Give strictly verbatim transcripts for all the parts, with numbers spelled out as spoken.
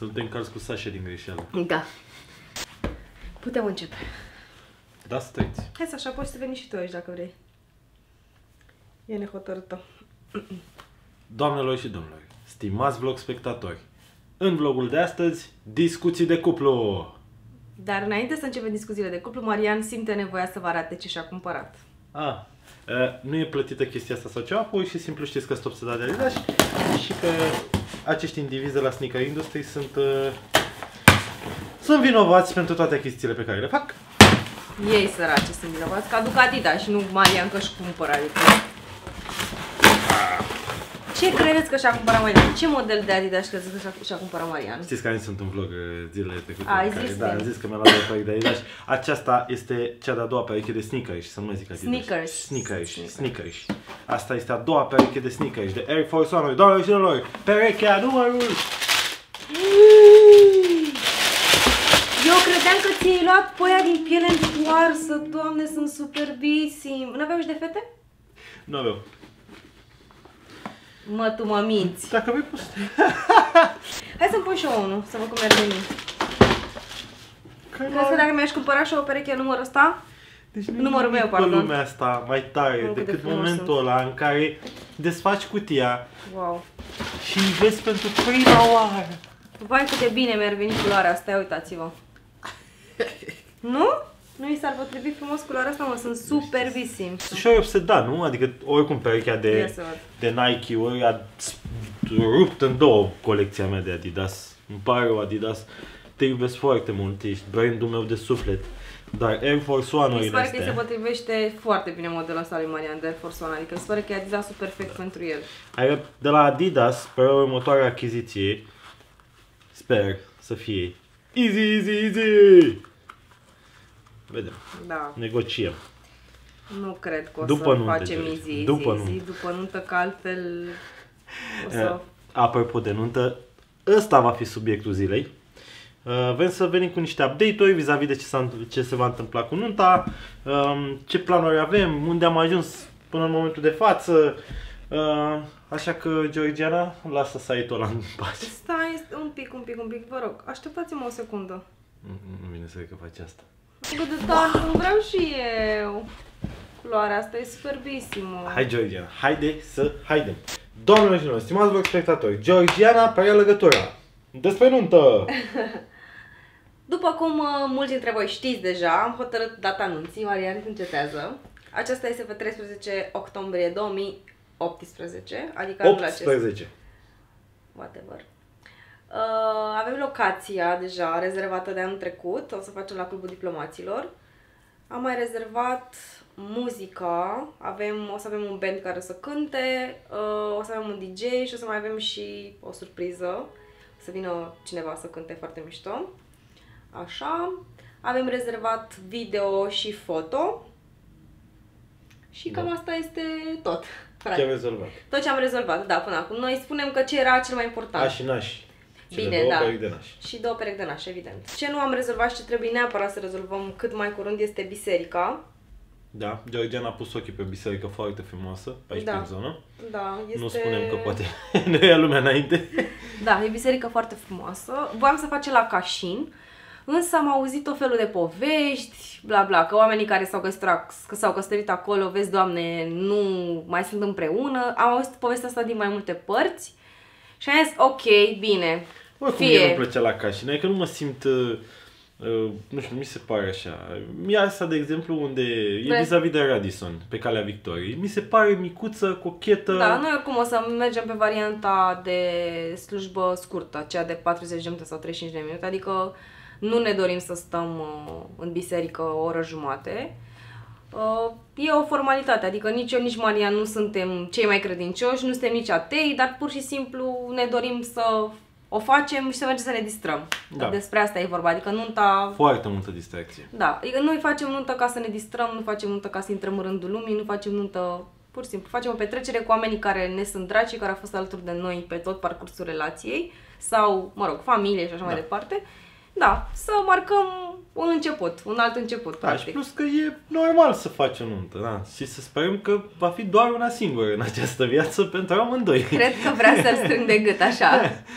Să nu te încalzi cu Sasha din greșeală. Da. Putem începe. Da, stăiți. Hai să așa, poți să veni și tu aici dacă vrei. E nehotărâtă. Doamnelor și domnilor, stimați vlog spectatori, în vlogul de astăzi, discuții de cuplu. Dar înainte să începem discuțiile de cuplu, Marian simte nevoia să vă arate ce și-a cumpărat. Ah, nu e plătită chestia asta sau ceva, pur și simplu știți că stop să da de Adidas și că acești indivizi de la Sneaker Industry sunt, sunt vinovați pentru toate achizițiile pe care le fac. Ei săraci sunt vinovați, că aduc Adidas și nu Marian că își cumpără, adică. Ce credeți că și-a cumpărat Marian? Ce model de Adidas credeți că și-a cumpărat Marian? Știți care sunt un vlog zilele trecute? Ai care, zis da, am zis că mi-a luat două perechi de Adidas. Aceasta este cea de-a doua pereche de sneakers, să nu mai zic Adidas. Sneakers. Sneakers. Sneakers. Asta este a doua pereche de sneakers, de Air Force One. Doamnelor și domnilor, perechea numărul... Eu credeam că ți-ai luat pe aia din piele întoarsă, Doamne, sunt superbisimi. Nu aveau și de fete? Nu aveau. Mă, tu mă minți. Dacă vrei poți. Hai să-mi pun și eu unul, să văd cum merge mie. Crezi că dacă mi-aș cumpăra și o pereche numărul ăsta? Deci numărul meu, pardon. pe lumea asta mai tare oh, decât de momentul ăla în care desfaci cutia wow. și îi vezi pentru prima oară. Vai cât de bine mi-ar veni culoarea asta, uitați-vă. Nu? Nu i s-ar potrivi frumos culoarea asta, mă, sunt superbisimi. Sunt și obsedat, nu? Adică oricum perechea de, de Nike-uri a rupt în două colecția mea de Adidas. Îmi pare o Adidas, te iubesc foarte mult, ești brandul meu de suflet. Dar Air Force One-urile astea... Mi se pare astea... că se potrivește foarte bine modelul ăsta lui Marian de Air Force One, adică se pare că e Adidas-ul perfect pentru el. De la Adidas, pe următoarea achiziție, sper să fie easy, easy, easy! Vedem. Da. Negociem. Nu cred că o după să facem nuntă, easy, easy, după easy, nuntă. după nuntă, că altfel o să... Apropo de nuntă, ăsta va fi subiectul zilei. Vrem să venim cu niște update-uri vis-a-vis de ce, ce se va întâmpla cu nunta, ce planuri avem, unde am ajuns până în momentul de față. Așa că, Georgiana, lasă site-ul ăla în pace. Stai, un pic, un pic, un pic, vă rog, așteptați-mă o secundă. Nu, nu vine să cred că faci asta. Că de tare, nu vreau și eu. Culoarea asta e superbisimă. Hai, Georgiana, haide să haidem. Doamnelor și domnilor, stimați vă spectatori, Georgiana preia legătura. Despre nuntă! După cum uh, mulți dintre voi știți deja, am hotărât data anunții, Marian încetează. Aceasta este pe treisprezece octombrie două mii optsprezece, adică anul acesta. optsprezece. Whatever. Uh, avem locația deja rezervată de anul trecut, o să facem la Clubul Diplomaților. Am mai rezervat muzica, avem, o să avem un band care să cânte, uh, o să avem un D J și o să mai avem și o surpriză. Să vină cineva să cânte foarte mișto. Așa. Avem rezervat video și foto. Și cam da. Asta este tot. Frate. Ce am rezolvat? Tot ce am rezolvat, da, până acum. Noi spunem că ce era cel mai important. Aș și nași. Bine, două da. perechi de nași. Și două perechi de nași, evident. Ce nu am rezolvat și ce trebuie neapărat să rezolvăm cât mai curând este biserica. Da, Georgiana a pus ochii pe biserică foarte frumoasă, aici da. Pe zonă. Da, este... Nu spunem că poate nu ia lumea înainte. Da, e biserică foarte frumoasă. Voiam să facem la Cașin, însă am auzit o felul de povești, bla bla, că oamenii care s-au căsătorit, căsătorit acolo, vezi, Doamne, nu mai sunt împreună. Am auzit povestea asta din mai multe părți și am zis, ok, bine, oricum fie. mie nu plăcea la Cașin, adică nu mă simt... Uh, Uh, nu știu, mi se pare așa. Mie asta, de exemplu, unde e vis-a-vis de Radisson, pe Calea Victoriei, mi se pare micuță, cochetă. Da, noi oricum o să mergem pe varianta de slujbă scurtă, cea de patruzeci de minute sau treizeci și cinci de minute, adică nu ne dorim să stăm uh, în biserică o oră jumate. Uh, e o formalitate, adică nici eu, nici Maria nu suntem cei mai credincioși, nu suntem nici atei, dar pur și simplu ne dorim să o facem și să mergem să ne distrăm. Da. Despre asta e vorba, adică nunta... Foarte multă distracție. Da, adică noi facem nuntă ca să ne distrăm, nu facem nuntă ca să intrăm în rândul lumii, nu facem nuntă... Pur și simplu, facem o petrecere cu oamenii care ne sunt dragi, care au fost alături de noi pe tot parcursul relației, sau, mă rog, familie și așa da. Mai departe. Da, să marcăm un început, un alt început. Da, și plus că e normal să faci o nuntă, da? Și să sperăm că va fi doar una singură în această viață pentru amândoi. Cred că vrea să-l strâng de gât, așa.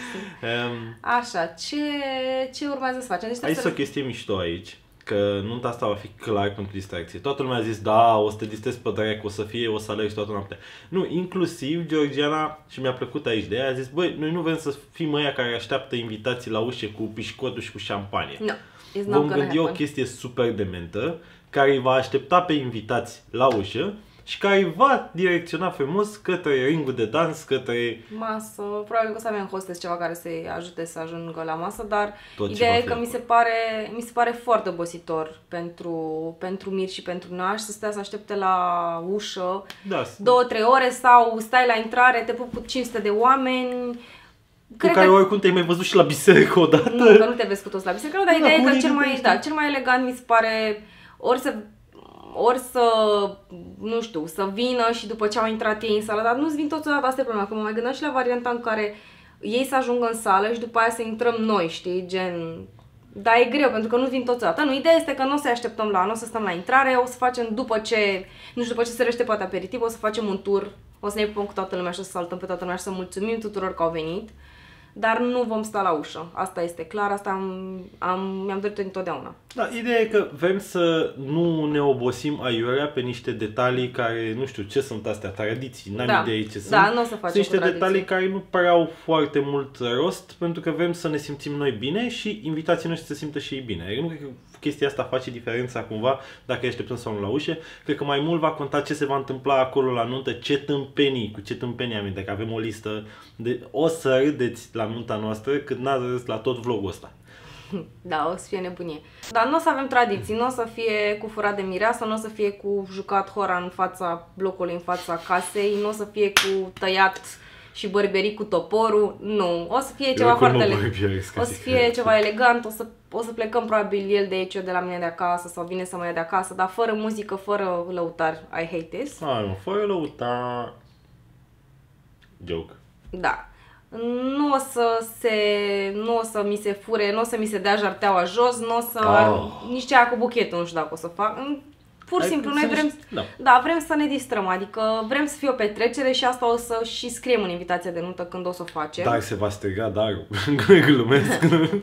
um, Așa, ce, ce urmează să facem? Deci Aici să... o chestie mișto aici, că nunta asta va fi clar pentru distracție. Toată lumea a zis, da, o să te distrezi pe dracu, o să fie, o să alergi toată noaptea. Nu, inclusiv Georgiana, și mi-a plăcut aici de ea, a zis, băi, noi nu vrem să fim ăia care așteaptă invitații la ușă cu pișcotul și cu șampanie. No, vom gândi o chestie super dementă, care îi va aștepta pe invitați la ușă și care îi va direcționa frumos către ringul de dans, către masă. Probabil că o să avem hostess ceva care să-i ajute să ajungă la masă, dar tot ideea e că mi se pare, mi se pare foarte obositor pentru, pentru Mir și pentru Naș să stea să aștepte la ușă da, două, trei ore sau stai la intrare, te pup cu cinci sute de oameni. Cu care că... oricum te-ai mai văzut și la biserică odată. Nu, că nu te vezi cu toți la biserică, dar ideea e că cel mai, da, cel mai elegant mi se pare ori să ori să, nu știu, să vină și după ce au intrat ei în sală, dar nu-ți vin toți odată, asta e problema, că mă mai gândeam și la varianta în care ei să ajungă în sală și după aia să intrăm noi, știi, gen... Dar e greu, pentru că nu vin toți odată. Nu, ideea este că nu o să așteptăm la, nu o să stăm la intrare, o să facem după ce, nu știu, după ce se răște poate aperitiv, o să facem un tur, o să ne pupăm cu toată lumea și o să saltăm pe toată lumea și să mulțumim tuturor că au venit. Dar nu vom sta la ușă. Asta este clar, asta am, am, mi-am dorit întotdeauna. Da, ideea e că vrem să nu ne obosim aiurea pe niște detalii care, nu știu, ce sunt astea, tradiții, n-am da. idee ce da, sunt. Nu o să facem sunt niște detalii care nu prea au foarte mult rost, pentru că vrem să ne simțim noi bine și invitații noștri să se simtă și ei bine. Eu nu cred că chestia asta face diferența cumva dacă îi așteptăm sau nu la ușă. Cred că mai mult va conta ce se va întâmpla acolo la nuntă, ce tâmpenii, cu ce tâmpenii aminte, că avem o listă de... O să râdeți la nunta noastră cât n-ați râs la tot vlogul ăsta. Da, o să fie nebunie. Dar nu o să avem tradiții, nu o să fie cu furat de mireasă, nu o să fie cu jucat hora în fața blocului, în fața casei, nu o să fie cu tăiat și bărberii cu toporul, nu. O să fie ceva eu foarte elegant. O să fie ceva elegant, o să, o să plecăm probabil el de aici, eu de la mine de acasă sau vine să mă ia de acasă, dar fără muzică, fără lăutari. I hate this. Hai, fără lăutari. Joke. Da. Nu o să se, nu o să mi se fure, nu o să mi se dea jarteaua jos, nu o să, oh. nici cea cu buchetul, nu știu dacă o să fac. Pur și simplu, noi vrem, da. Da, vrem să ne distrăm, adică vrem să fie o petrecere și asta o să și scriem în invitația de nuntă când o să o facem. Dar se va striga, dar glumesc.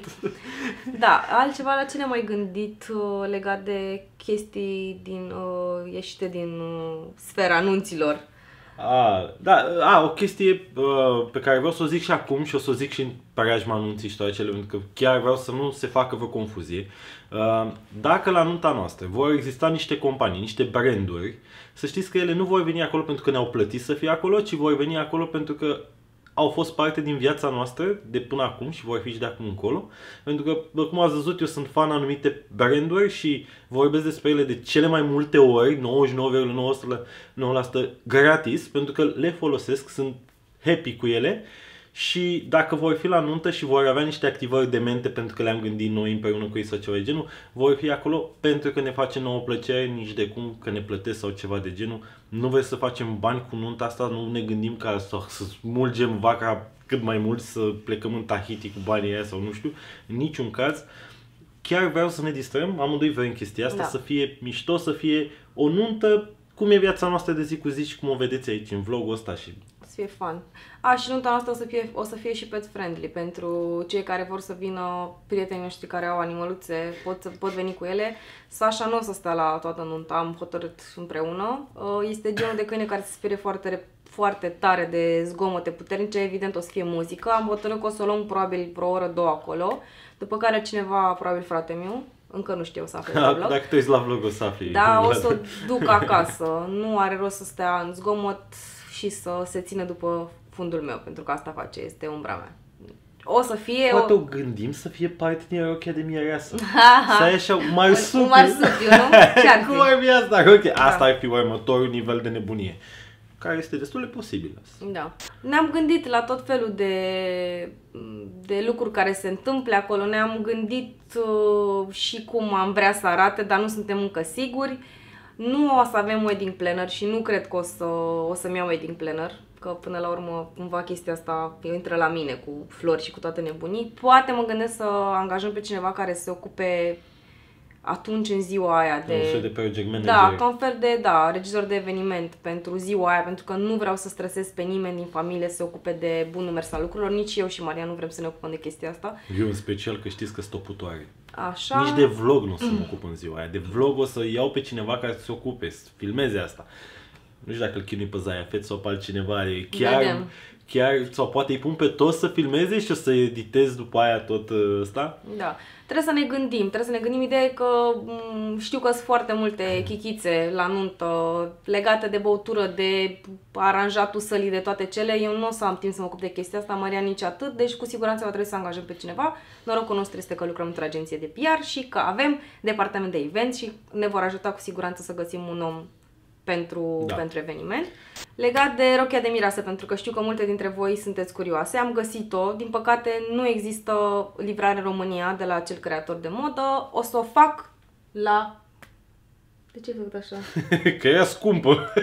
Da, altceva la ce ne-am mai gândit uh, legat de chestii din, uh, ieșite din uh, sfera anunților. A, da, a, o chestie uh, pe care vreau să o zic și acum și o să o zic și în preajma anunții și toate cele, pentru că chiar vreau să nu se facă vreo confuzie. Uh, dacă la nunta noastră vor exista niște companii, niște branduri, să știți că ele nu vor veni acolo pentru că ne-au plătit să fie acolo, ci vor veni acolo pentru că au fost parte din viața noastră de până acum și vor fi și de acum încolo. Pentru că, cum ați văzut, eu sunt fan anumite branduri și vorbesc despre ele de cele mai multe ori, nouăzeci și nouă virgulă nouă la sută gratis, pentru că le folosesc, sunt happy cu ele. Și dacă vor fi la nuntă și vor avea niște activări demente pentru că le-am gândit noi împreună cu ei sau ceva de genul, vor fi acolo pentru că ne face nouă plăcere, nici de cum că ne plătesc sau ceva de genul. Nu vrem să facem bani cu nunta asta, nu ne gândim ca să, să smulgem vaca cât mai mult, să plecăm în Tahiti cu banii aia sau nu știu, în niciun caz. Chiar vreau să ne distrăm, amândoi vrem chestia asta, da. Să fie mișto, să fie o nuntă cum e viața noastră de zi cu zi și cum o vedeți aici în vlogul ăsta și... Să fie fun. A, și nunta asta o să fie, o să fie și pet friendly pentru cei care vor să vină, prietenii noștri care au animăluțe, pot, pot veni cu ele. Sasha nu o să stea la toată nunta, am hotărât împreună. Este genul de câine care se sperie foarte, foarte tare de zgomote puternice, evident o să fie muzică. Am hotărât că o să o luăm probabil vreo oră, două acolo, după care cineva, probabil frate meu, încă nu știu, o să afle la vlog. Dacă te uiți la vlog o să afli. Da, o să o duc acasă. Nu are rost să stea în zgomot și să se țină după fundul meu, pentru că asta face, este umbra mea. O să fie... Poate o, o gândim să fie parte din rochia de mireasă. Să ai așa un marsupiu. Un marsupiu, nu? Cum ar fi asta? Ok, asta da. Ar fi următorul nivel de nebunie. Care este destul de posibil. Da. Ne-am gândit la tot felul de, de lucruri care se întâmplă acolo. Ne-am gândit uh, și cum am vrea să arate, dar nu suntem încă siguri. Nu o să avem wedding planner și nu cred că o să, o să-mi iau wedding planner. că până la urmă cumva chestia asta intră la mine cu flori și cu toate nebunii. Poate mă gândesc să angajăm pe cineva care se ocupe atunci în ziua aia de... Un fel de project manager. Da, ca un fel de, da, regizor de eveniment pentru ziua aia, pentru că nu vreau să stresez pe nimeni din familie să se ocupe de bunul mers al lucrurilor, nici eu și Maria nu vrem să ne ocupăm de chestia asta. Eu în special că știți că sunt toputoare. Așa. Nici de vlog nu o să mă ocup în ziua aia. De vlog o să iau pe cineva care să se ocupe, să filmeze asta. Nu știu dacă îl chinui pe Zaya Fet sau pe altcineva. Chiar, Vedem. chiar, sau poate îi pun pe toți să filmeze și o să editez după aia tot ăsta. Da. Trebuie să ne gândim, trebuie să ne gândim ideea că m- știu că sunt foarte multe chichițe la nuntă legate de băutură, de aranjatul sălii, de toate cele. Eu nu o să am timp să mă ocup de chestia asta, Maria nici atât, deci cu siguranță va trebui să angajăm pe cineva. Norocul nostru este că lucrăm într-o agenție de P R și că avem departament de event și ne vor ajuta cu siguranță să găsim un om pentru, da. pentru eveniment. Legat de rochia de mireasă, pentru că știu că multe dintre voi sunteți curioase, am găsit-o. Din păcate nu există livrare în România de la acel creator de modă. O să o fac la... De ce ai făcut așa? Că e scumpă.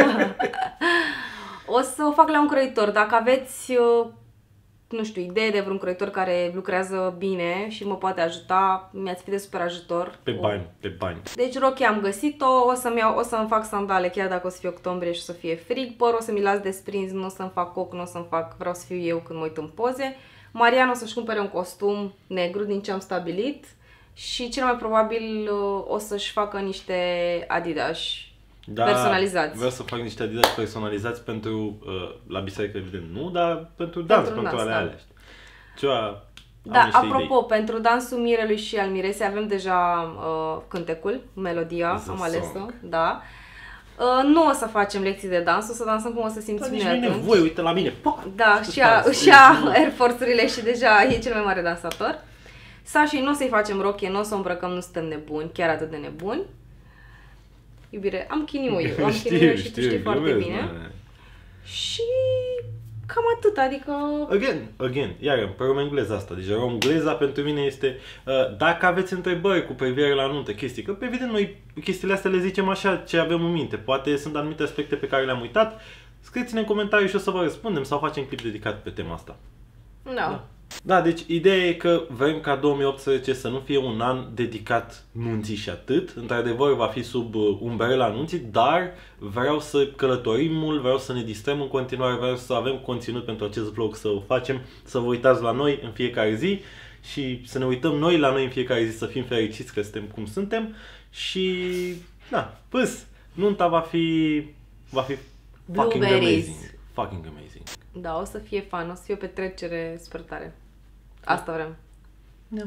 O să o fac la un croitor. Dacă aveți, nu știu, idee de vreun croitor care lucrează bine și mă poate ajuta, mi-ați fi de super ajutor. Pe bani, pe bani. Deci rochia am găsit-o, o să-mi iau, o să-mi fac sandale chiar dacă o să fie octombrie și o să fie frig, păr o să mi las desprins, nu o să-mi fac coc, nu o să-mi fac, vreau să fiu eu când mă uit în poze. Marian o să-și cumpere un costum negru din ce am stabilit și cel mai probabil o să-și facă niște Adidas Da, personalizați. Vreau să fac niște Adidas personalizați pentru, uh, la biserică evident nu, dar pentru dans, pentru, pentru ale dans, alea. Ceva, da, apropo, idei. Pentru dansul Mirelui și al Miresei avem deja uh, cântecul, melodia, The am ales-o, song. da. Uh, nu o să facem lecții de dans, o să dansăm cum o să simțim noi atunci. Nu e nevoie, uite la mine. Pa! Da, și a, și a Air Force-urile și deja e cel mai mare dansator. Sașii nu o să-i facem rochie, nu o să o îmbrăcăm, nu suntem nebuni, chiar atât de nebuni. Iubire, am chiniu eu, am chiniu eu și tu știi foarte glumesc, bine. Man. Și cam atât, adică... Again, again, iar pe romângleza asta, deci romângleza pentru mine este, uh, dacă aveți întrebări cu privire la nuntă, chestii, că pe evident noi chestiile astea le zicem așa ce avem în minte, poate sunt anumite aspecte pe care le-am uitat, scrieți-ne în comentarii și o să vă răspundem sau facem clip dedicat pe tema asta. Da. Da. Da, deci ideea e că vrem ca două mii optsprezece să nu fie un an dedicat nunții și atât. Într-adevăr va fi sub umbrela nunții, dar vreau să călătorim mult, vreau să ne distrăm în continuare, vreau să avem conținut pentru acest vlog, să o facem, să vă uitați la noi în fiecare zi și să ne uităm noi la noi în fiecare zi, să fim fericiți că suntem cum suntem și da, pâs, nunta va fi va fi fucking amazing. Fucking amazing. Da, o să fie fun, o să fie o petrecere super tare. Asta vrem. Da.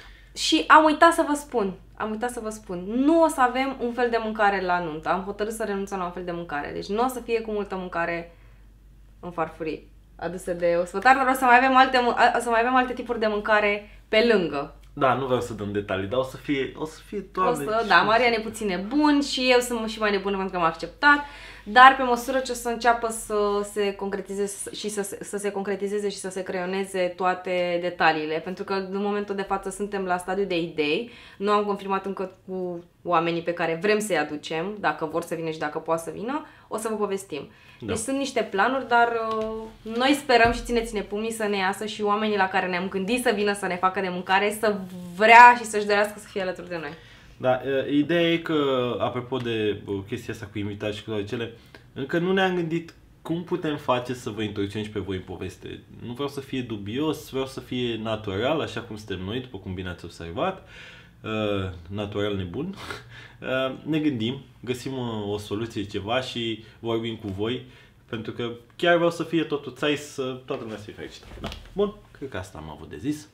Și am uitat să vă spun, am uitat să vă spun, nu o să avem un fel de mâncare la nuntă. Am hotărât să renunțăm la un fel de mâncare. Deci nu o să fie cu multă mâncare în farfurii aduse de ospătar, dar o să mai avem alte, o să mai avem alte tipuri de mâncare pe lângă. Da, nu vreau să dăm detalii, dar o să fie, o să fie toate. O să, da, Marian e puțin nebun și eu sunt și mai nebună pentru că m-a acceptat, dar pe măsură ce o să înceapă să se concretizeze și să, să se concretizeze și să se creioneze toate detaliile, pentru că în momentul de față suntem la stadiu de idei, nu am confirmat încă cu oamenii pe care vrem să-i aducem, dacă vor să vină și dacă poate să vină, o să vă povestim. Da. Deci sunt niște planuri, dar uh, noi sperăm și țineți-ne pumnii să ne iasă și oamenii la care ne-am gândit să vină să ne facă de mâncare, să vrea și să-și dorească să fie alături de noi. Da, ideea e că, apropo de chestia asta cu invitați și cu toate cele, încă nu ne-am gândit cum putem face să vă introducem și pe voi în poveste. Nu vreau să fie dubios, vreau să fie natural, așa cum suntem noi, după cum bine ați observat. Uh, natural nebun. Uh, ne gândim, găsim o, o soluție, ceva și vorbim cu voi, pentru că chiar vreau să fie totul țai, să toată lumea să fie fericită. Da. Bun, cred că asta am avut de zis.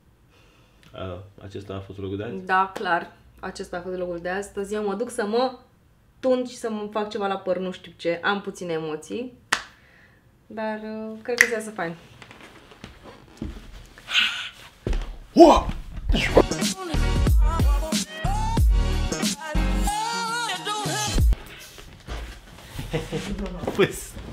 Uh, acesta a fost locul de azi? Da, clar. Acesta a fost locul de astăzi. Eu mă duc să mă tund și să mă fac ceva la păr, nu știu ce. Am puține emoții, dar uh, cred că se iasă fain. Wow! Pues